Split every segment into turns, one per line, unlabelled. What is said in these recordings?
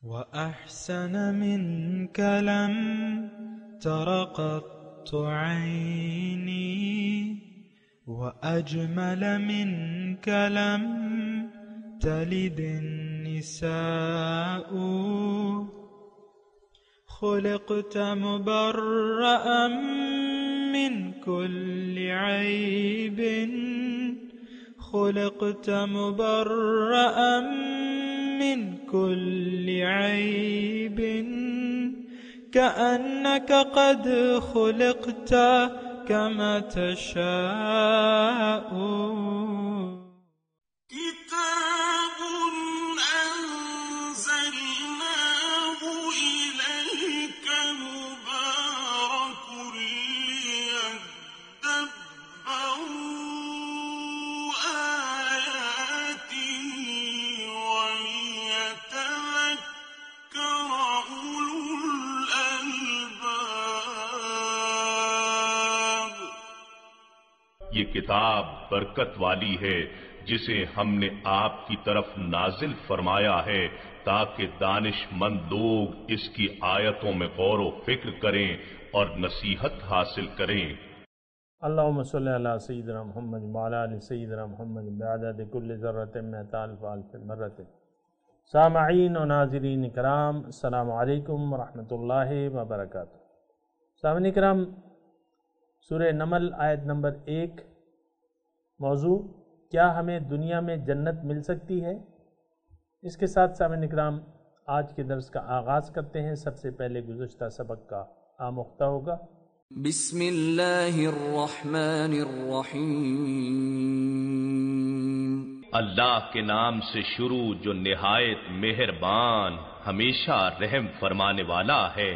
وأحسن منك لم تر قط عيني وأجمل منك لم تلد النساء خلقت مبرأ من كل عيب خلقت مبرأ من كل عيب كأنك قد خلقت كما تشاء
كتاب أنزلناه إليك مبارك ليدبروا آياته وليتذكر أولو الألباب.
یہ کتاب برکت والی ہے جسے ہم نے آپ کی طرف نازل فرمایا ہے تاکہ دانش مند لوگ اس کی آیتوں میں غور و فکر کریں اور نصیحت حاصل کریں.
اللہم صلی علی سیدنا محمد وعلی آل سیدنا محمد بعدد کل ذرۃ مئۃ الف الف مرۃ. سامعین و ناظرین کرام، السلام علیکم ورحمۃ اللہ وبرکاتہ. سامعین کرام، سورہ نمل آیت نمبر 1. موضوع: کیا ہمیں دنیا میں جنت مل سکتی ہے؟ اس کے ساتھ سامعین اکرام آج کے درس کا آغاز کرتے ہیں. سب سے پہلے گزشتہ سبق کا آموختہ ہوگا.
بسم اللہ الرحمن الرحیم.
اللہ کے نام سے شروع جو نہایت مہربان ہمیشہ رحم فرمانے والا ہے.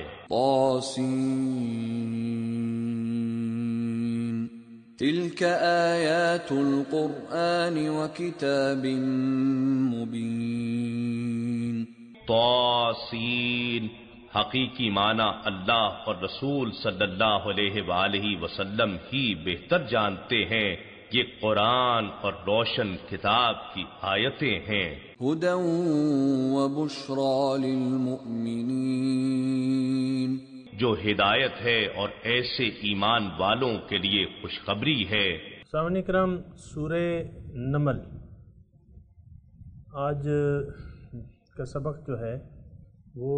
طاسین تلک آیات القرآن وکتاب مبین.
طاسین حقیقی معنی اللہ اور رسول صلی اللہ علیہ وآلہ وسلم ہی بہتر جانتے ہیں. یہ قرآن اور روشن کتاب کی آیتیں ہیں.
ہدی وبشری للمؤمنین.
جو ہدایت ہے اور ایسے ایمان والوں کے لیے خوشخبری ہے.
سامعین اکرام، سورہ نمل آج کا سبق جو ہے وہ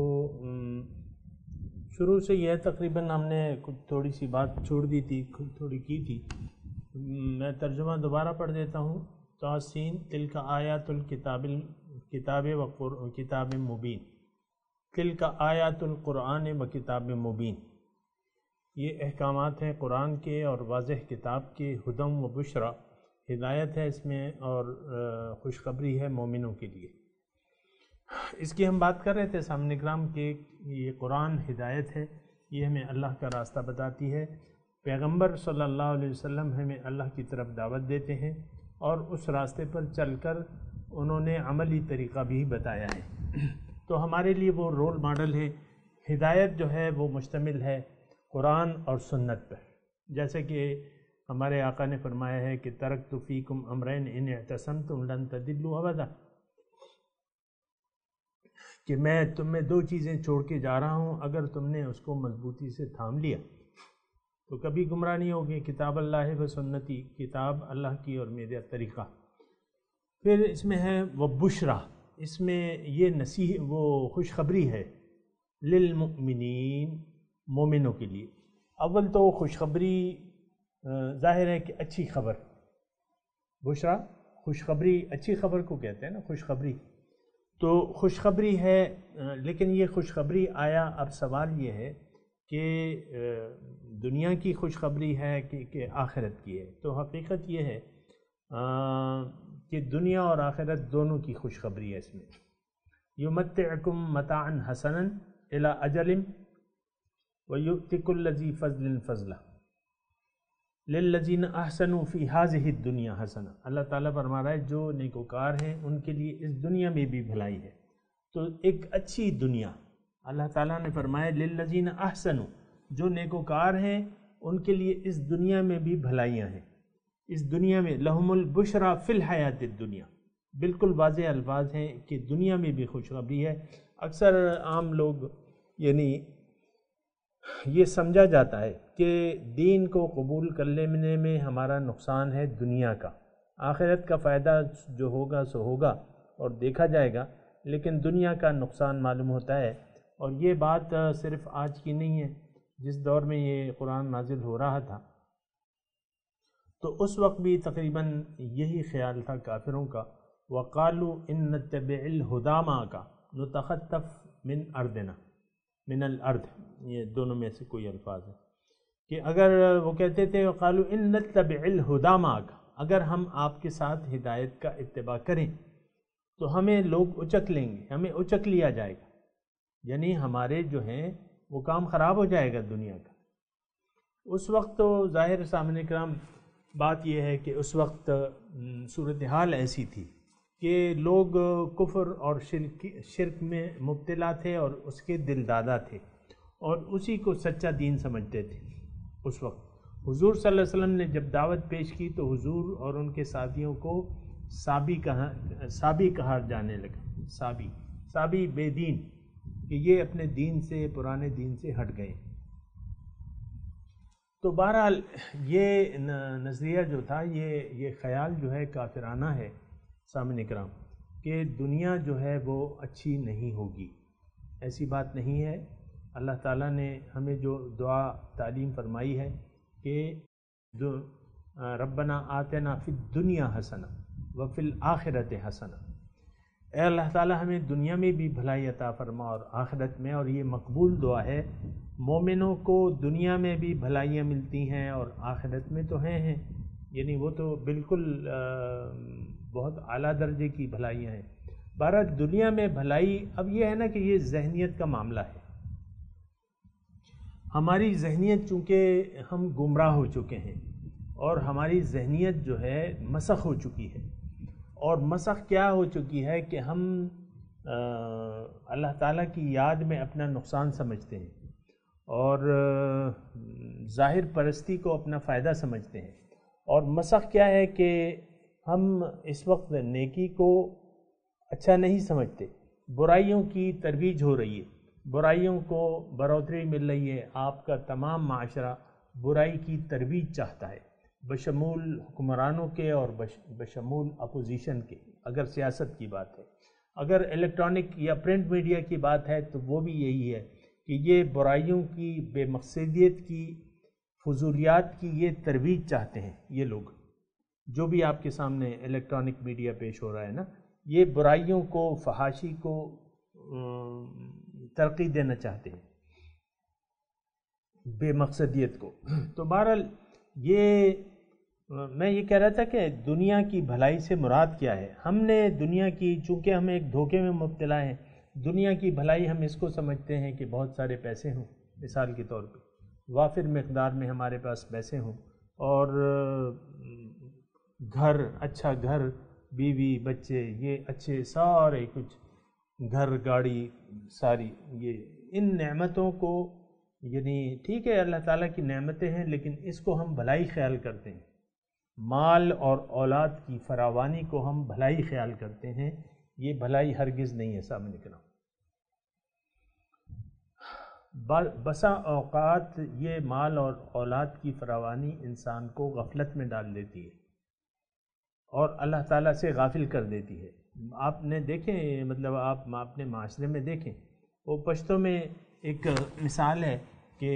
شروع سے یہ تقریباً ہم نے کچھ تھوڑی سی بات چھوڑ دی تھی، تھوڑی کی تھی. میں ترجمہ دوبارہ پڑھ دیتا ہوں. طاسین تلک آیات الکتاب کتاب مبین. تلک آیات القرآن و کتاب مبین. یہ احکامات ہیں قرآن کے اور واضح کتاب کے. ہدم و بشرا، ہدایت ہے اس میں اور خوشخبری ہے مومنوں کے لیے. اس کی ہم بات کر رہے تھے سامنے کرام کہ یہ قرآن ہدایت ہے، یہ ہمیں اللہ کا راستہ بتاتی ہے. پیغمبر صلی اللہ علیہ وسلم ہمیں اللہ کی طرف دعوت دیتے ہیں اور اس راستے پر چل کر انہوں نے عملی طریقہ بھی بتایا ہے. تو ہمارے لیے وہ رول ماڈل ہے. ہدایت جو ہے وہ مشتمل ہے قرآن اور سنت پر. جیسے کہ ہمارے آقا نے فرمایا ہے کہ ترکت فیکم امرین ان اعتصمتم لن تضلوا ابدا، کہ میں تم میں 2 چیزیں چھوڑ کے جا رہا ہوں، اگر تم نے اس کو مضبوطی سے تھام لیا تو کبھی گمراہ نہیں ہوگے. کتاب اللہ و سنتی، کتاب اللہ کی اور میرا طریقہ. پھر اس میں ہے وہ بشرا، اس میں یہ وہ خوشخبری ہے للمؤمنین، مومنوں کے لیے. اول تو خوشخبری ظاہر ہے کہ اچھی خبر. بشرا خوشخبری، اچھی خبر کو کہتے ہیں نا خوشخبری. تو خوشخبری ہے، لیکن یہ خوشخبری آیا اب سوال یہ ہے کہ دنیا کی خوشخبری ہے کہ آخرت کی ہے. تو حقیقت یہ ہے کہ دنیا اور آخرت دونوں کی خوشخبری ہے. اس میں یمتعکم متاعا حسنا الی اجل ویؤتی کل ذی فضل فضلہ للذین احسنوا فی ہذہ الدنیا حسنہ. اللہ تعالیٰ فرما رہا ہے جو نیکوکار ہیں ان کے لیے اس دنیا میں بھی بھلائی ہے. تو ایک اچھی دنیا اللہ تعالیٰ نے فرمایا للذین احسنوا، جو نیکوکار ہیں ان کے لیے اس دنیا میں بھی بھلائیاں ہیں. اس دنیا میں لہم البشرا فی الحیات الدنیا، بالکل واضح الفاظ ہیں کہ دنیا میں بھی خوشخبری ہے. اکثر عام لوگ یعنی یہ سمجھا جاتا ہے کہ دین کو قبول کر لینے میں ہمارا نقصان ہے دنیا کا، آخرت کا فائدہ جو ہوگا سو ہوگا اور دیکھا جائے گا، لیکن دنیا کا نقصان معلوم ہوتا ہے۔ اور یہ بات صرف آج کی نہیں ہے، جس دور میں یہ قرآن نازل ہو رہا تھا تو اس وقت بھی تقریباً یہی خیال تھا کافروں کا، وَقَالُوا إِن نَتَّبِعِ الْهُدَىٰ مَعَكَ نُتَخَطَّفْ مِنْ أَرْضِنَا من الارض، یہ دونوں میں سے کوئی الفاظ ہے کہ اگر وہ کہتے تھے وقالوا ان نتبع الہدی معک، اگر ہم آپ کے ساتھ ہدایت کا اتباع کریں تو ہمیں لوگ اچک لیں گے، ہمیں اچک لیا جائے گا، یعنی ہمارے جو ہیں وہ کام خراب ہو جائے گا دنیا کا۔ اس وقت تو ظاہر سامنے کرام بات یہ ہے کہ اس وقت صورتحال ایسی تھی کہ لوگ کفر اور شرک میں مبتلا تھے اور اس کے دل دادا تھے اور اسی کو سچا دین سمجھتے تھے۔ اس وقت حضور صلی اللہ علیہ وسلم نے جب دعوت پیش کی تو حضور اور ان کے ساتھیوں کو سابی کہا جانے لگا، سابی بے دین، کہ یہ اپنے دین سے، پرانے دین سے ہٹ گئے۔ تو بہرحال یہ نظریہ جو تھا، یہ خیال جو ہے کافرانہ ہے سامنے کرام، کہ دنیا جو ہے وہ اچھی نہیں ہوگی، ایسی بات نہیں ہے۔ اللہ تعالیٰ نے ہمیں جو دعا تعلیم فرمائی ہے کہ جو ربنا آتنا فی الدنیا حسنہ وفی الآخرۃ حسنہ، اے اللہ تعالیٰ ہمیں دنیا میں بھی بھلائی عطا فرما اور آخرت میں، اور یہ مقبول دعا ہے۔ مومنوں کو دنیا میں بھی بھلائیاں ملتی ہیں اور آخرت میں تو ہیں، یعنی وہ تو بالکل بہت اعلیٰ درجے کی بھلائیاں ہیں۔ بہرحال دنیا میں بھلائی، اب یہ ہے نا کہ یہ ذہنیت کا معاملہ ہے۔ ہماری ذہنیت چونکہ ہم گمراہ ہو چکے ہیں اور ہماری ذہنیت جو ہے مسخ ہو چکی ہے، اور مسخ کیا ہو چکی ہے کہ ہم اللہ تعالیٰ کی یاد میں اپنا نقصان سمجھتے ہیں اور ظاہر پرستی کو اپنا فائدہ سمجھتے ہیں، اور مسخ کیا ہے کہ ہم اس وقت نیکی کو اچھا نہیں سمجھتے، برائیوں کی ترویج ہو رہی ہے، برائیوں کو بڑھوتری مل رہی ہے، آپ کا تمام معاشرہ برائی کی ترویج چاہتا ہے، بشمول حکمرانوں کے اور بشمول اپوزیشن کے، اگر سیاست کی بات ہے، اگر الیکٹرانک یا پرنٹ میڈیا کی بات ہے تو وہ بھی یہی ہے کہ یہ برائیوں کی، بے مقصدیت کی، فضولیات کی یہ ترویج چاہتے ہیں۔ یہ لوگ جو بھی آپ کے سامنے الیکٹرانک میڈیا پیش ہو رہا ہے نا، یہ برائیوں کو، فحاشی کو ترقی دینا چاہتے ہیں، بے مقصدیت کو۔ تو بہرحال میں یہ کہہ رہا تھا کہ دنیا کی بھلائی سے مراد کیا ہے۔ ہم نے دنیا کی، چونکہ ہم ایک دھوکے میں مبتلا ہیں، دنیا کی بھلائی ہم اس کو سمجھتے ہیں کہ بہت سارے پیسے ہوں، مثال کے طور پہ وافر مقدار میں ہمارے پاس پیسے ہوں، اور گھر، اچھا گھر، بیوی، بچے، یہ اچھے سارے کچھ، گھر، گاڑی، ساری یہ ان نعمتوں کو، یعنی ٹھیک ہے اللہ تعالیٰ کی نعمتیں ہیں لیکن اس کو ہم بھلائی خیال کرتے ہیں، مال اور اولاد کی فراوانی کو ہم بھلائی خیال کرتے ہیں، یہ بھلائی ہرگز نہیں ہے سامنے کرام۔ بسا اوقات یہ مال اور اولاد کی فراوانی انسان کو غفلت میں ڈال دیتی ہے اور اللہ تعالیٰ سے غافل کر دیتی ہے۔ آپ نے دیکھیں، مطلب آپ اپنے معاشرے میں دیکھیں، وہ پشتوں میں ایک مثال ہے کہ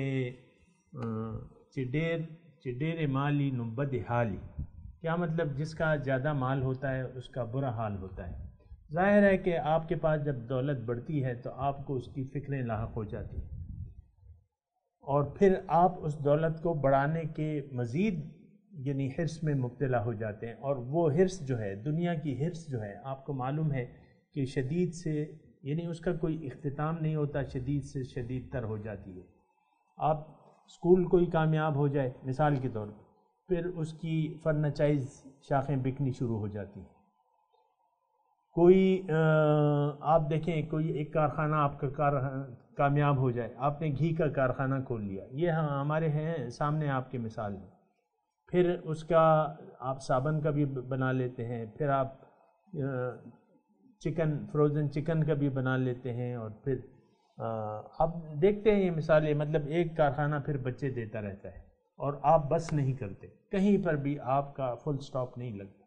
چڈیر مالی نبد حالی، کیا مطلب جس کا زیادہ مال ہوتا ہے اس کا برا حال ہوتا ہے۔ ظاہر ہے کہ آپ کے پاس جب دولت بڑھتی ہے تو آپ کو اس کی فکریں لاحق ہو جاتی ہیں، اور پھر آپ اس دولت کو بڑھانے کے مزید یعنی حرص میں مبتلا ہو جاتے ہیں، اور وہ حرص جو ہے، دنیا کی حرص جو ہے، آپ کو معلوم ہے کہ شدید سے، یعنی اس کا کوئی اختتام نہیں ہوتا، شدید سے شدید تر ہو جاتی ہے۔ آپ اسکول کوئی کامیاب ہو جائے مثال کے طور پر، پھر اس کی فرنچائز شاخیں بکنی شروع ہو جاتی ہیں۔ کوئی آپ دیکھیں، کوئی ایک کارخانہ آپ کا کامیاب ہو جائے، آپ نے گھی کا کارخانہ کھول لیا، یہ ہمارے ہیں سامنے آپ کے مثال میں، پھر اس کا آپ صابن کا بھی بنا لیتے ہیں، پھر آپ چکن، فروزن چکن کا بھی بنا لیتے ہیں، اور پھر اب دیکھتے ہیں یہ مثالیں، مطلب ایک کارخانہ پھر بچے دیتا رہتا ہے اور آپ بس نہیں کرتے، کہیں پر بھی آپ کا فل سٹاپ نہیں لگتا۔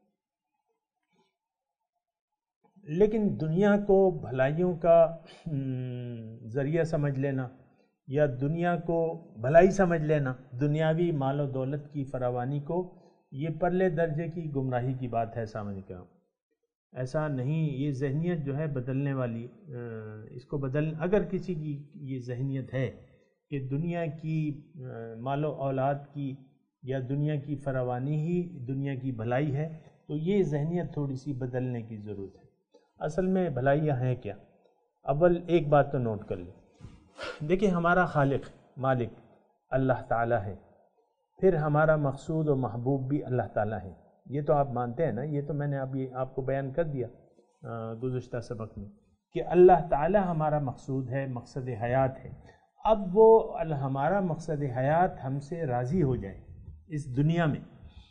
لیکن دنیا کو بھلائیوں کا ذریعہ سمجھ لینا یا دنیا کو بھلائی سمجھ لینا، دنیاوی مال و دولت کی فراوانی کو، یہ پرلے درجے کی گمراہی کی بات ہے سامنے کا۔ ایسا نہیں، یہ ذہنیت جو ہے بدلنے والی، اس کو اگر کسی کی یہ ذہنیت ہے کہ دنیا کی مال و اولاد کی یا دنیا کی فراوانی ہی دنیا کی بھلائی ہے، تو یہ ذہنیت تھوڑی سی بدلنے کی ضرورت ہے۔ اصل میں بھلائیاں ہیں کیا؟ اول ایک بات تو نوٹ کر لیں، دیکھیں ہمارا خالق مالک اللہ تعالیٰ ہے، پھر ہمارا مقصود و محبوب بھی اللہ تعالیٰ ہے، یہ تو آپ مانتے ہیں نا؟ یہ تو میں نے ابھی آپ کو بیان کر دیا گزشتہ سبق میں کہ اللہ تعالیٰ ہمارا مقصود ہے، مقصد حیات ہے۔ اب وہ ہمارا مقصد حیات ہم سے راضی ہو جائے اس دنیا میں،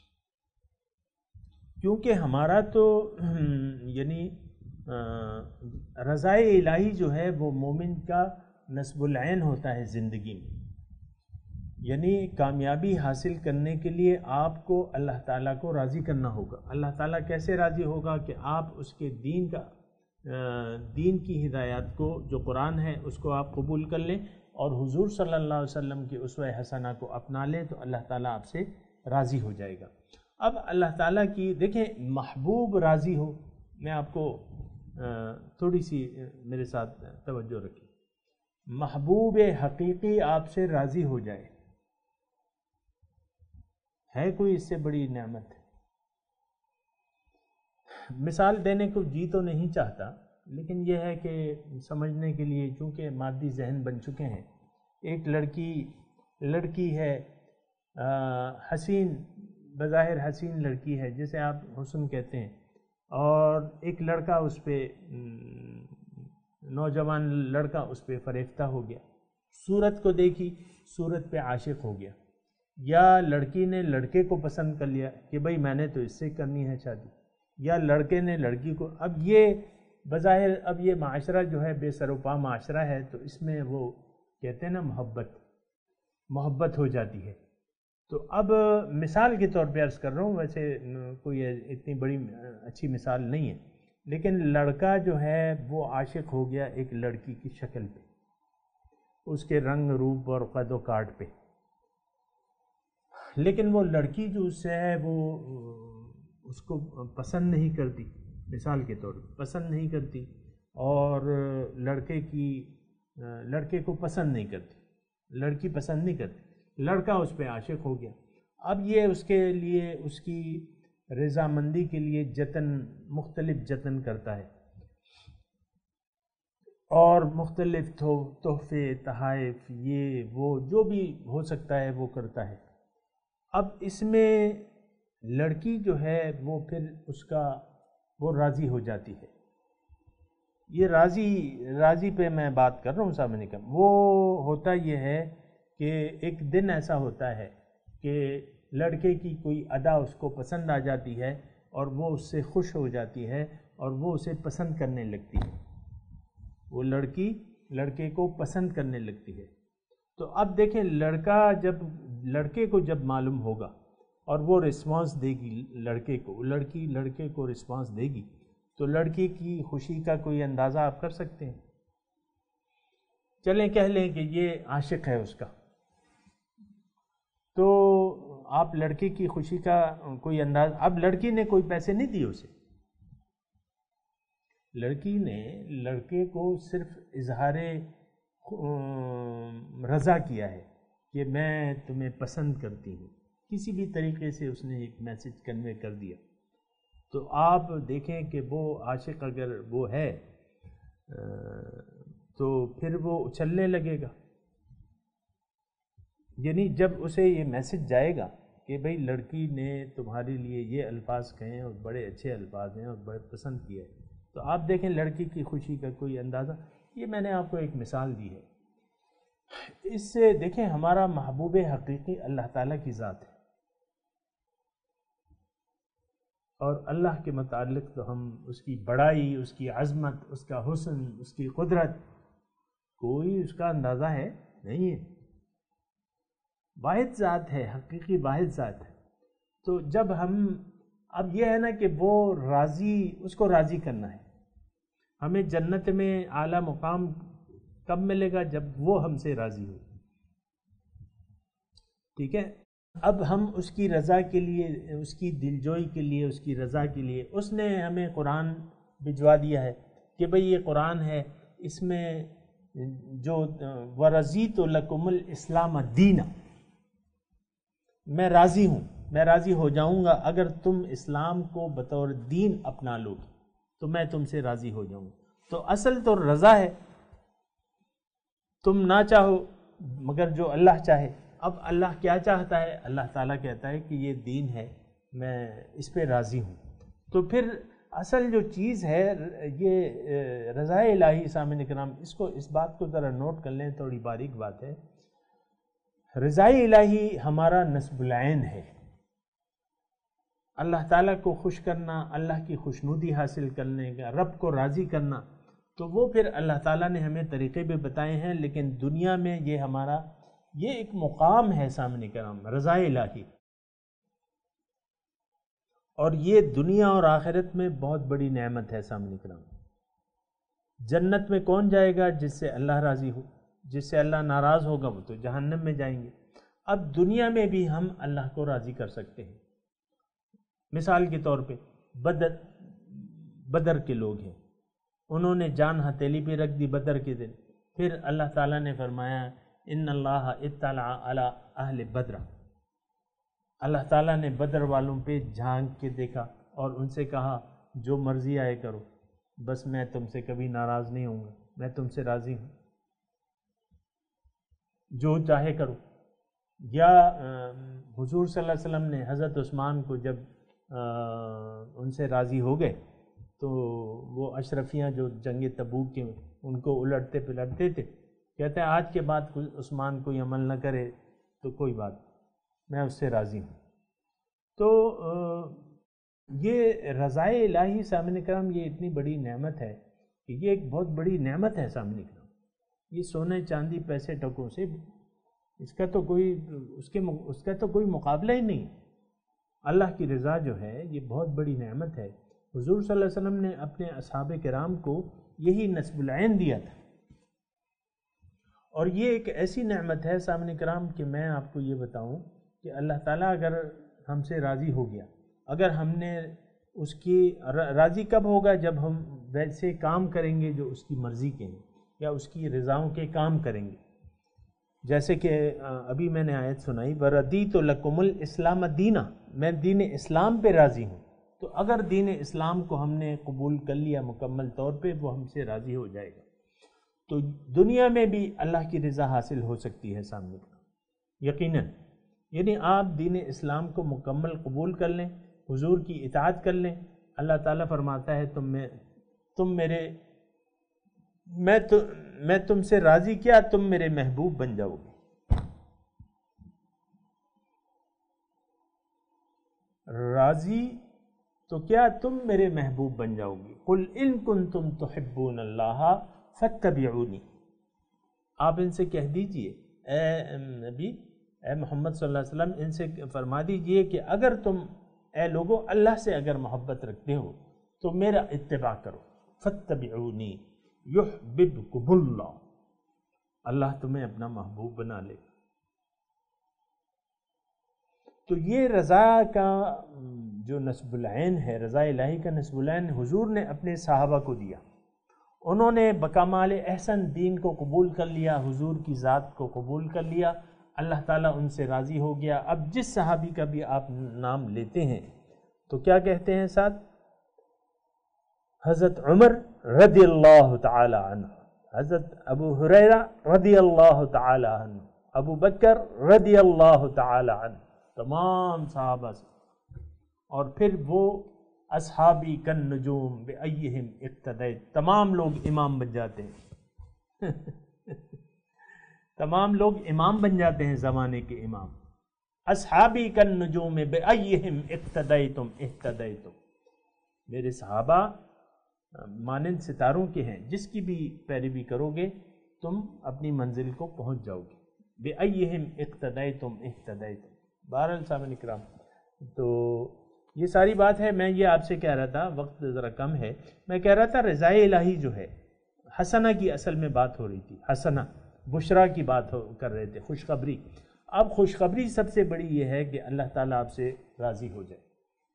کیونکہ ہمارا تو یعنی رضائے الہی جو ہے وہ مومن کا نصب العین ہوتا ہے زندگی میں، یعنی کامیابی حاصل کرنے کے لیے آپ کو اللہ تعالیٰ کو راضی کرنا ہوگا۔ اللہ تعالیٰ کیسے راضی ہوگا؟ کہ آپ اس کے دین کی ہدایات کو، جو قرآن ہے اس کو آپ قبول کر لیں اور حضور صلی اللہ علیہ وسلم کی اسوہ حسنہ کو اپنا لیں، تو اللہ تعالیٰ آپ سے راضی ہو جائے گا۔ اب اللہ تعالیٰ کی دیکھیں محبوب راضی ہو، میں آپ کو تھوڑی سی میرے ساتھ توجہ رکھیں، محبوب حقیقی آپ سے راضی ہو جائے، ہے کوئی اس سے بڑی نعمت؟ مثال دینے کو جی تو نہیں چاہتا، لیکن یہ ہے کہ سمجھنے کے لیے، چونکہ مادی ذہن بن چکے ہیں۔ ایک لڑکی ہے، حسین، بظاہر حسین لڑکی ہے جسے آپ حسن کہتے ہیں، اور ایک لڑکا اس پہ، نوجوان لڑکا اس پہ فریفتہ ہو گیا، صورت کو دیکھی، صورت پہ عاشق ہو گیا، یا لڑکی نے لڑکے کو پسند کر لیا کہ بھئی میں نے تو اس سے کرنی ہے شادی، یا لڑکے نے لڑکی کو۔ اب یہ بظاہر اب یہ معاشرہ جو ہے بے سر و پا معاشرہ ہے، تو اس میں وہ کہتے ہیں نا محبت ہو جاتی ہے۔ تو اب مثال کے طور پہ عرض کر رہا ہوں، ویسے کوئی اتنی بڑی اچھی مثال نہیں ہے، لیکن لڑکا جو ہے وہ عاشق ہو گیا ایک لڑکی کی شکل پہ، اس کے رنگ روپ اور قد و کاٹ پہ، لیکن وہ لڑکی جو اس سے ہے وہ اس کو پسند نہیں کرتی، مثال کے طور پہ پسند نہیں کرتی، اور لڑکے کو پسند نہیں کرتی، لڑکی پسند نہیں کرتی، لڑکا اس پہ عاشق ہو گیا۔ اب یہ اس کے لیے، اس کی رضامندی کے لیے مختلف جتن کرتا ہے، اور مختلف تحفے، تحائف، یہ وہ جو بھی ہو سکتا ہے وہ کرتا ہے۔ اب اس میں لڑکی جو ہے وہ پھر وہ راضی ہو جاتی ہے۔ یہ راضی پہ میں بات کر رہا ہوں سامنے کا۔ وہ ہوتا یہ ہے کہ ایک دن ایسا ہوتا ہے کہ لڑکے کی کوئی ادا اس کو پسند آ جاتی ہے، اور وہ اس سے خوش ہو جاتی ہے، اور وہ اسے پسند کرنے لگتی ہے، وہ لڑکی لڑکے کو پسند کرنے لگتی ہے۔ تو اب دیکھیں لڑکے کو جب معلوم ہوگا اور وہ رسپانس دے گی لڑکے کو، لڑکی لڑکے کو رسپانس دے گی، تو لڑکی کی خوشی کا کوئی اندازہ آپ کر سکتے ہیں؟ چلیں کہہ لیں کہ یہ عاشق ہے اس کا، تو آپ لڑکے کی خوشی کا کوئی انداز، اب لڑکی نے کوئی پیسے نہیں دیے اسے، لڑکی نے لڑکے کو صرف اظہار رضا کیا ہے کہ میں تمہیں پسند کرتی ہوں، کسی بھی طریقے سے اس نے ایک میسج کنوے کر دیا۔ تو آپ دیکھیں کہ وہ عاشق اگر وہ ہے تو پھر وہ اچھلنے لگے گا، یعنی جب اسے یہ میسج جائے گا کہ بھئی لڑکی نے تمہارے لیے یہ الفاظ کہے اور بڑے اچھے الفاظ ہیں اور بڑے پسند کیے، تو آپ دیکھیں لڑکی کی خوشی کا کوئی اندازہ۔ یہ میں نے آپ کو ایک مثال دی ہے، اس سے دیکھیں ہمارا محبوب حقیقی اللہ تعالیٰ کی ذات ہے، اور اللہ کے متعلق تو ہم اس کی بڑائی، اس کی عظمت، اس کا حسن، اس کی قدرت، کوئی اس کا اندازہ ہے نہیں ہے. واحد ذات ہے، حقیقی واحد ذات ہے. تو جب ہم، اب یہ ہے نا کہ وہ راضی، اس کو راضی کرنا ہے. ہمیں جنت میں اعلیٰ مقام کب ملے گا؟ جب وہ ہم سے راضی ہو. ٹھیک ہے. اب ہم اس کی رضا کے لیے، اس کی دلجوئی کے لیے، اس کی رضا کے لیے اس نے ہمیں قرآن بھجوا دیا ہے کہ بھئی یہ قرآن ہے، اس میں جو وَرَضِيتُ لَكُمُ الْإِسْلَامَ دِينًا، میں راضی ہوں، میں راضی ہو جاؤں گا اگر تم اسلام کو بطور دین اپنا لو گے تو میں تم سے راضی ہو جاؤں گا. تو اصل تو رضا ہے، تم نہ چاہو مگر جو اللہ چاہے. اب اللہ کیا چاہتا ہے؟ اللہ تعالیٰ کہتا ہے کہ یہ دین ہے، میں اس پہ راضی ہوں. تو پھر اصل جو چیز ہے یہ رضا الہی. سامعین کرام، اس بات کو ذرا نوٹ کر لیں، تھوڑی باریک بات ہے. رضا الہی ہمارا نصب العین ہے. اللہ تعالیٰ کو خوش کرنا، اللہ کی خوشنودی حاصل کرنے کا، رب کو راضی کرنا، تو وہ پھر اللہ تعالیٰ نے ہمیں طریقے بھی بتائے ہیں. لیکن دنیا میں یہ ہمارا، یہ ایک مقام ہے سامنے کرام، رضا الہی. اور یہ دنیا اور آخرت میں بہت بڑی نعمت ہے سامنے کرام. جنت میں کون جائے گا؟ جس سے اللہ راضی ہو. جس سے اللہ ناراض ہوگا وہ تو جہنم میں جائیں گے. اب دنیا میں بھی ہم اللہ کو راضی کر سکتے ہیں. مثال کے طور پہ بدر کے لوگ ہیں، انہوں نے جان ہتھیلی پہ رکھ دی بدر کے دن. پھر اللہ تعالیٰ نے فرمایا ان اللہ اطلع علی اہل بدر. اللہ تعالیٰ نے بدر والوں پہ جھانک کے دیکھا اور ان سے کہا جو مرضی آئے کرو، بس میں تم سے کبھی ناراض نہیں ہوں گا، میں تم سے راضی ہوں، جو چاہے کرو. یا حضور صلی اللہ علیہ وسلم نے حضرت عثمان کو جب ان سے راضی ہو گئے تو وہ اشرفیاں جو جنگ تبوک کے ان کو الٹتے پلٹتے تھے، کہتے ہیں آج کے بعد عثمان کوئی عمل نہ کرے تو کوئی بات، میں اس سے راضی ہوں. تو یہ رضا الہی سامعین کرام یہ اتنی بڑی نعمت ہے کہ یہ ایک بہت بڑی نعمت ہے سامعین کرام. یہ سونے چاندی پیسے ٹکوں سے اس کا تو کوئی مقابلہ ہی نہیں. اللہ کی رضا جو ہے یہ بہت بڑی نعمت ہے. حضور صلی اللہ علیہ وسلم نے اپنے اصحاب کرام کو یہی نصب العین دیا تھا. اور یہ ایک ایسی نعمت ہے سامعین کرام کہ میں آپ کو یہ بتاؤں کہ اللہ تعالیٰ اگر ہم سے راضی ہو گیا، اگر ہم نے اس کی راضی کب ہوگا؟ جب ہم ویسے کام کریں گے جو اس کی مرضی کے ہیں یا اس کی رضاؤں کے کام کریں گے. جیسے کہ ابھی میں نے آیت سنائی وَرَضِيتُ لَكُمُ الْإِسْلَامَ دِينًا، میں دین اسلام پہ راضی ہوں. تو اگر دین اسلام کو ہم نے قبول کر لیا مکمل طور پہ، وہ ہم سے راضی ہو جائے گا. تو دنیا میں بھی اللہ کی رضا حاصل ہو سکتی ہے سامنے یقیناً. یعنی آپ دین اسلام کو مکمل قبول کر لیں، حضور کی اطاعت کر لیں. اللہ تعالیٰ فرماتا ہے میں تم سے راضی کیا، تم میرے محبوب بن جاؤ گے. راضی تو کیا، تم میرے محبوب بن جاؤ گے. قل ان کنتم تحبون اللہ فاتبعونی. آپ ان سے کہہ دیجئے، اے نبی، اے محمد صلی اللہ علیہ وسلم، ان سے فرما دیجئے کہ اگر تم اے لوگو اللہ سے اگر محبت رکھتے ہو تو میرا اتباع کرو. فاتبعونی یحببکم اللہ، اللہ تمہیں اپنا محبوب بنا لے. تو یہ رضا کا جو نصب العین ہے، رضا الہی کا نصب العین حضور نے اپنے صحابہ کو دیا. انہوں نے بکمال احسن دین کو قبول کر لیا، حضور کی ذات کو قبول کر لیا، اللہ تعالیٰ ان سے راضی ہو گیا. اب جس صحابی کا بھی آپ نام لیتے ہیں تو کیا کہتے ہیں ساتھ؟ حضرت عمر رضی اللہ تعالی عنہ، حضرت ابو ہریرہ رضی اللہ تعالی عنہ، ابو بکر رضی اللہ تعالی عنہ، تمام صحابہ سے. اور پھر وہ اصحابی کن نجوم بأیہم اقتدیت، تمام لوگ امام بن جاتے ہیں. تمام لوگ امام بن جاتے ہیں، زمانے کے امام. اصحابی کن نجوم بأیہم اقتدیتم اہتدیتم. میرے صحابہ مانند ستاروں کے ہیں، جس کی بھی پیروی کرو گے تم اپنی منزل کو پہنچ جاؤ گے۔ بِأَيِّهِمْ اقتدیتم اہتدیتم۔ بہرحال سامعین کرام، تو یہ ساری بات ہے۔ میں یہ آپ سے کہہ رہا تھا، وقت ذرا کم ہے، میں کہہ رہا تھا رضائے الہی جو ہے، حسنہ کی اصل میں بات ہو رہی تھی، حسنہ بشرا کی بات کر رہے تھے، خوشخبری۔ اب خوشخبری سب سے بڑی یہ ہے کہ اللہ تعالیٰ آپ سے راضی ہو جائے،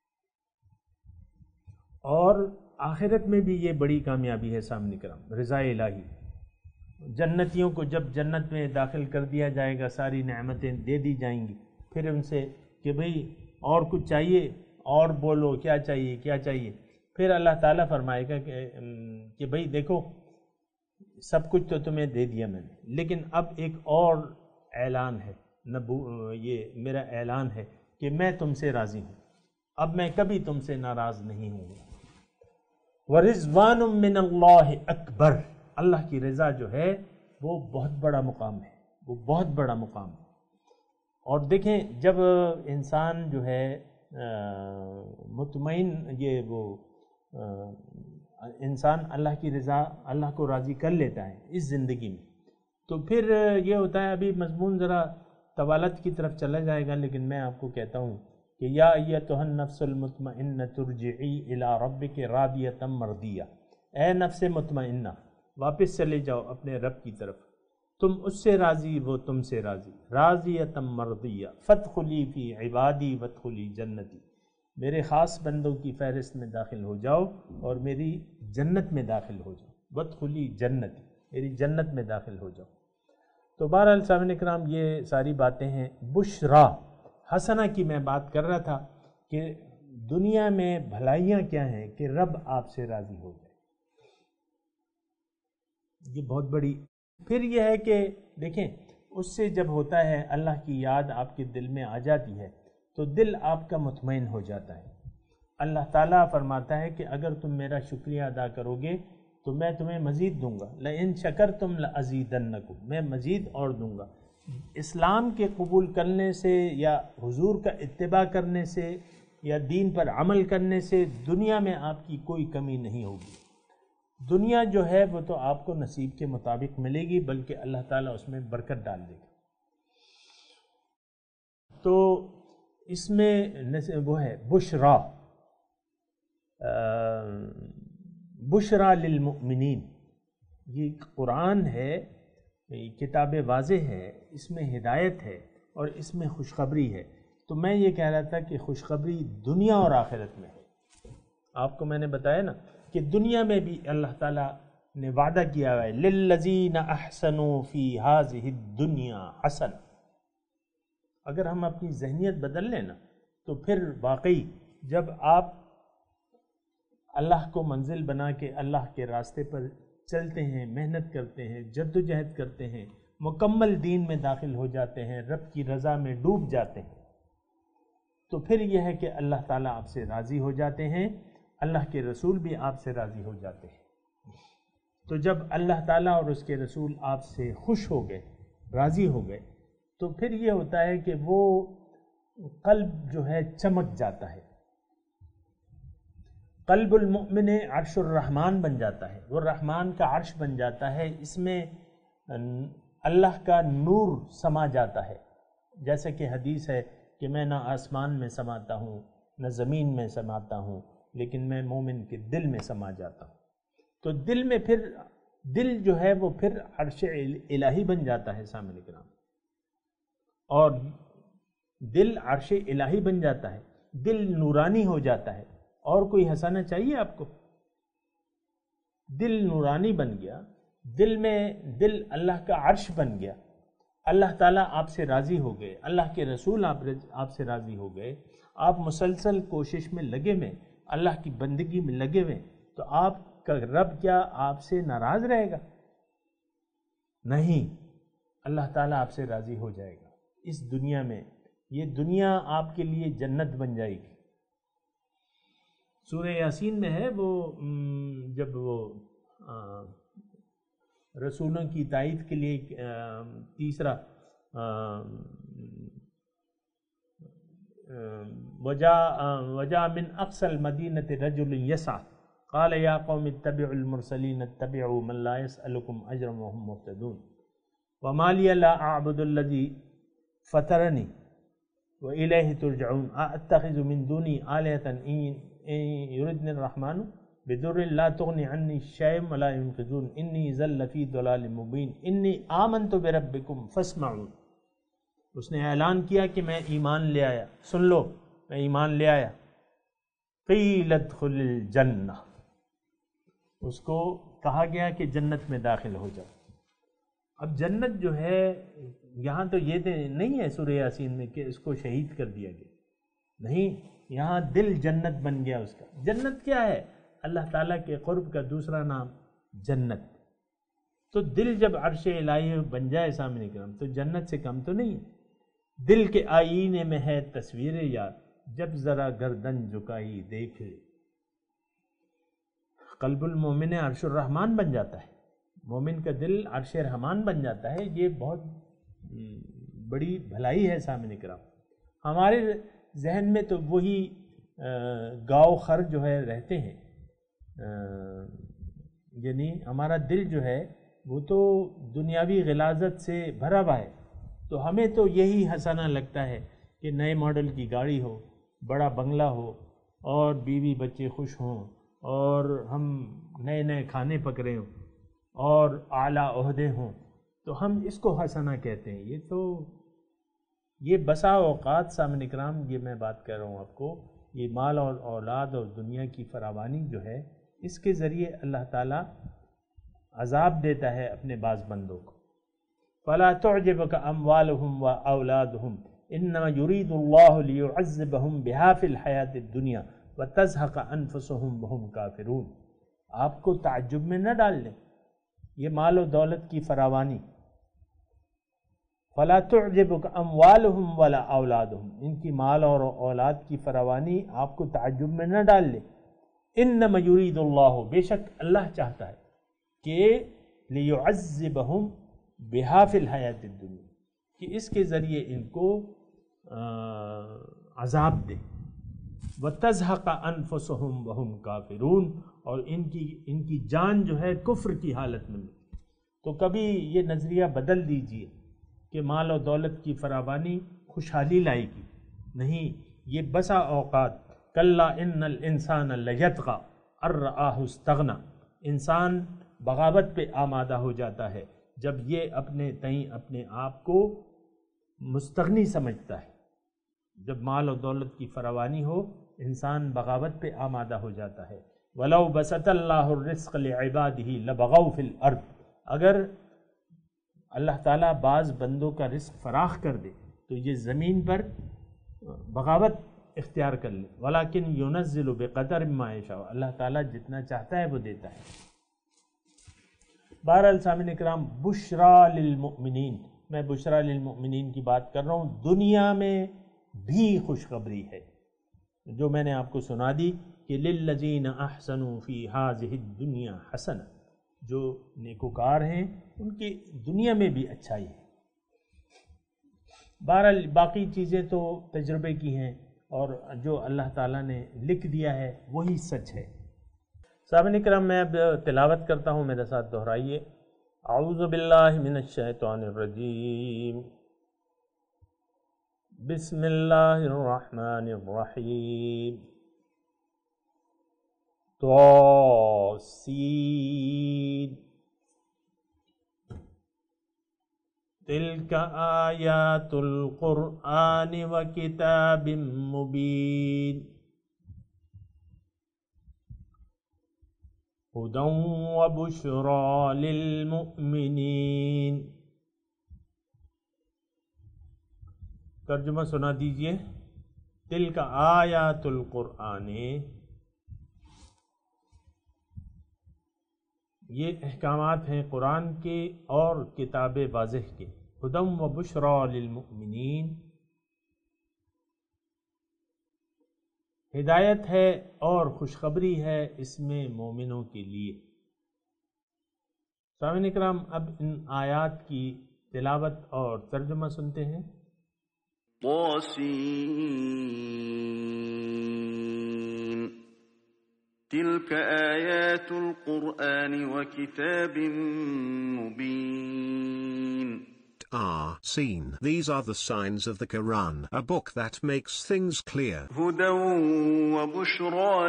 اور آخرت میں بھی یہ بڑی کامیابی ہے سامنے کرام، رضائے الہی۔ جنتیوں کو جب جنت میں داخل کر دیا جائے گا، ساری نعمتیں دے دی جائیں گی، پھر ان سے کہ بھئی اور کچھ چاہیے، اور بولو کیا چاہیے کیا چاہیے، پھر اللہ تعالیٰ فرمائے گا کہ بھئی دیکھو سب کچھ تو تمہیں دے دیا میں نے، لیکن اب ایک اور اعلان ہے، یہ میرا اعلان ہے کہ میں تم سے راضی ہوں، اب میں کبھی تم سے ناراض نہیں ہوں گا۔ وَرِضْوَانٌ مِّنَ اللَّهِ اکبر، اللہ کی رضا جو ہے وہ بہت بڑا مقام ہے، وہ بہت بڑا مقام ہے۔ اور دیکھیں جب انسان جو ہے مطمئن، انسان اللہ کی رضا، اللہ کو راضی کر لیتا ہے اس زندگی میں، تو پھر یہ ہوتا ہے، ابھی مضمون ذرا طوالت کی طرف چلا جائے گا، لیکن میں آپ کو کہتا ہوں کہ یا ایتھا النفس المطمئنۃ ارجعی الی ربک راضیۃ مرضیہ، اے نفس مطمئنہ واپس چلے جاؤ اپنے رب کی طرف، تم اس سے راضی وہ تم سے راضی، راضیۃ مرضیہ، فادخلی فی عبادی وادخلی جنتی، میرے خاص بندوں کی فہرست میں داخل ہو جاؤ اور میری جنت میں داخل ہو جاؤ، وادخلی جنتی، میری جنت میں داخل ہو جاؤ۔ تو بہرحال سامعین اکرام یہ ساری باتیں ہیں۔ بشرا حسنہ کی میں بات کر رہا تھا کہ دنیا میں بھلائیاں کیا ہیں کہ رب آپ سے راضی ہو جائے، یہ بہت بڑی۔ پھر یہ ہے کہ دیکھیں اس سے جب ہوتا ہے اللہ کی یاد آپ کے دل میں آ جاتی ہے تو دل آپ کا مطمئن ہو جاتا ہے۔ اللہ تعالیٰ فرماتا ہے کہ اگر تم میرا شکریہ ادا کرو گے تو میں تمہیں مزید دوں گا، لئن شکرتم لازیدنکم، میں مزید اور دوں گا۔ اسلام کے قبول کرنے سے یا حضور کا اتباع کرنے سے یا دین پر عمل کرنے سے دنیا میں آپ کی کوئی کمی نہیں ہوگی۔ دنیا جو ہے وہ تو آپ کو نصیب کے مطابق ملے گی، بلکہ اللہ تعالیٰ اس میں برکت ڈال دے گا۔ تو اس میں وہ ہے بشرا، بشرا للمؤمنین، یہ قرآن ہے، یہ کتاب واضح ہے، اس میں ہدایت ہے اور اس میں خوشخبری ہے۔ تو میں یہ کہہ رہا تھا کہ خوشخبری دنیا اور آخرت میں ہے۔ آپ کو میں نے بتایا نا کہ دنیا میں بھی اللہ تعالیٰ نے وعدہ کیا ہے للذین احسنوا فی ہذہ الدنیا حسنہ۔ اگر ہم اپنی ذہنیت بدل لیں نا تو پھر واقعی جب آپ اللہ کو منزل بنا کے اللہ کے راستے پر چلتے ہیں، محنت کرتے ہیں، جد و جہد کرتے ہیں، مکمل دین میں داخل ہو جاتے ہیں، رب کی رضا میں ڈوب جاتے ہیں، تو پھر یہ ہے کہ اللہ تعالیٰ آپ سے راضی ہو جاتے ہیں، اللہ کے رسول بھی آپ سے راضی ہو جاتے ہیں۔ تو جب اللہ تعالیٰ اور اس کے رسول آپ سے خوش ہو گئے، راضی ہو گئے، تو پھر یہ ہوتا ہے کہ وہ قلب جو ہے چمک جاتا ہے، قلب المؤمن عرش الرحمن بن جاتا ہے، وہ رحمان کا عرش بن جاتا ہے، اس میں اللہ کا نور سما جاتا ہے۔ جیسے کہ حدیث ہے کہ میں نہ آسمان میں سماتا ہوں نہ زمین میں سماتا ہوں، لیکن میں مومن کے دل میں سما جاتا ہوں۔ تو دل میں پھر دل جو ہے وہ پھر عرش الہی بن جاتا ہے سامنے کرام، اور دل عرش الہی بن جاتا ہے، دل نورانی ہو جاتا ہے۔ اور کوئی حسنہ چاہیے آپ کو؟ دل نورانی بن گیا، دل اللہ کا عرش بن گیا، اللہ تعالیٰ آپ سے راضی ہو گئے، اللہ کے رسول آپ سے راضی ہو گئے، آپ مسلسل کوشش میں لگے ہوئے، اللہ کی بندگی میں لگے ہوئے، تو آپ کا رب کیا آپ سے ناراض رہے گا؟ نہیں، اللہ تعالیٰ آپ سے راضی ہو جائے گا اس دنیا میں، یہ دنیا آپ کے لیے جنت بن جائے گی۔ سورہ یاسین میں ہے وہ جب وہ رسولوں کی تائید کے لیے تیسرا وجاء من اقصى المدینۃ رجل یسعى قال یا قوم اتبعوا المرسلین اتبعوا من لا يسألكم اجرا وهم مهتدون وما لي لا اعبد الذي فطرني وإلیہ ترجعون اتخذ من دونی آلہۃ ان یردنی الرحمن بضر لا تغنی عنی شیئا ولا ينقذون انی اذا لفی ضلال مبین انی آمنت بربکم فاسمعون. اس نے اعلان کیا کہ میں ایمان لے آیا، سن لو میں ایمان لے آیا. قیل ادخل الجنہ، اس کو کہا گیا کہ جنت میں داخل ہو جاؤ. اب جنت جو ہے یہاں تو یہ نہیں ہے سورہ یاسین میں کہ اس کو شہید کر دیا گیا، نہیں، یہاں دل جنت بن گیا اس کا. جنت کیا ہے؟ اللہ تعالیٰ کے قرب کا دوسرا نام جنت. تو دل جب عرش الہی بن جائے سامنے کرام تو جنت سے کم تو نہیں ہے. دل کے آئینے میں ہے تصویر یار، جب ذرا گردن جھکائی دیکھے. قلب المومن عرش الرحمن بن جاتا ہے، مومن کا دل عرش رحمان بن جاتا ہے. یہ بہت بڑی بھلائی ہے سامنے کرام. ہمارے ذہن میں تو وہی گاؤ خر جو ہے رہتے ہیں، یعنی ہمارا دل جو ہے وہ تو دنیاوی غلاظت سے بھرا ہوا ہے. تو ہمیں تو یہی حسنہ لگتا ہے کہ نئے ماڈل کی گاڑی ہو، بڑا بنگلہ ہو، اور بیوی بچے خوش ہوں، اور ہم نئے نئے کھانے پکڑیں ہوں، اور اعلیٰ عہدے ہوں، تو ہم اس کو حسنہ کہتے ہیں. یہ بسا اوقات سامنے کرام، یہ میں بات کر رہا ہوں آپ کو، یہ مال اور اولاد اور دنیا کی فراوانی جو ہے، اس کے ذریعے اللہ تعالیٰ عذاب دیتا ہے اپنے بعض بندوں کو. فَلَا تُعْجِبْكَ أَمْوَالُهُمْ وَأَوْلَادُهُمْ إِنَّمَا يُرِيدُ اللَّهُ لِيُعَذِّبَهُمْ بِهَا فِي الْحَيَاةِ الدُّنْيَا وَتَزْهَقَ أَنفُسُهُمْ وَهُمْ كَافِرُونَ. آپ کو تعجب میں نہ ڈال لیں یہ مال و دولت کی فراوانی. فَلَا تُعْجِبْكَ أَمْوَالُهُمْ وَلَا أَوْلَادُهُمْ، ان کی مال اور اولاد کی فراوانی آپ کو تعجب میں نہ ڈال لے. إِنَّمَا يُرِيدُ اللَّهُ، بے شک اللہ چاہتا ہے کہ لِيُعَذِّبَهُمْ بِهَا فِي الْحَيَاةِ الدُّنْيَا، کہ اس کے ذریعے ان کو عذاب دے. وَتَزْهَقَ أَنفُسُهُمْ وَهُمْ كَافِرُونَ، اور ان کی جان جو ہے کفر کی حالت میں. تو کبھی یہ نظریہ بدل دیجئے کہ مال و دولت کی فراوانی خوشحالی لائے گی، نہیں. یہ بسا اوقات کلا ان الانسان لیطغی ان رآہ استغنی، انسان بغاوت پہ آمادہ ہو جاتا ہے جب یہ اپنے تئیں اپنے آپ کو مستغنی سمجھتا ہے. جب مال و دولت کی فراوانی ہو انسان بغاوت پہ آمادہ ہو جاتا ہے. وَلَوْ بَسَطَ اللَّهُ الرِّزْقَ لِعِبَادِهِ لَبَغَوْا فِي الْأَرْضِ، اگر اللہ تعالیٰ بعض بندوں کا رزق فراخ کر دے تو یہ زمین پر بغاوت اختیار کر لے. وَلَكِنْ يُنَزِّلُ بِقَدَرٍ مَا يَشَاءُ، اللہ تعالیٰ جتنا چاہتا ہے وہ دیتا ہے. بہرحال سامعین کرام، بشرا للمؤمنین، میں بشرا للمؤمنین کی بات کر رہا ہوں. دنیا میں بھی خوشخبری ہے جو میں نے آپ کو سنا دی کہ للذین احسنوا فی ہذہ الدنیا حسنہ، جو نیکوکار ہیں ان کی دنیا میں بھی اچھائی ہے. بہرحال باقی چیزیں تو تجربے کی ہیں، اور جو اللہ تعالیٰ نے لکھ دیا ہے وہی سچ ہے. سامعین کرام، میں اب تلاوت کرتا ہوں، میرے ساتھ دہرائیے. اعوذ باللہ من الشیطان الرجیم، بسم اللہ الرحمن الرحیم. طاسین تلک آیات القرآن وکتاب مبین ہدی وبشری للمؤمنین. ترجمہ سنا دیجئے. تلک آیات القرآن، یہ احکامات ہیں قرآن کے اور کتاب واضح کے. ہدی وبشری للمؤمنین، ہدایت ہے اور خوشخبری ہے اس میں مومنوں کے لیے. سامعین کرام، اب ان آیات کی تلاوت اور ترجمہ سنتے ہیں.
طاسين تلك آيات القرآن وكتاب مبين.
Seen. These are the signs of the Quran, a book that makes things clear.
هدى وبشرى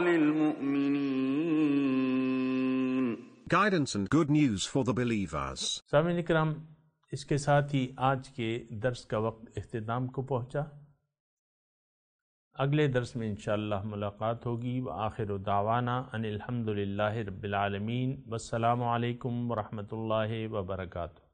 للمؤمنين.
Guidance and good news for the believers.
سامعین کرام، اس کے ساتھ ہی آج کے درس کا وقت اختتام کو پہنچا۔ اگلے درس میں انشاءاللہ ملاقات ہوگی۔ وآخر دعوانا ان الحمدللہ رب العالمین، والسلام علیکم ورحمۃ اللہ وبرکاتہ۔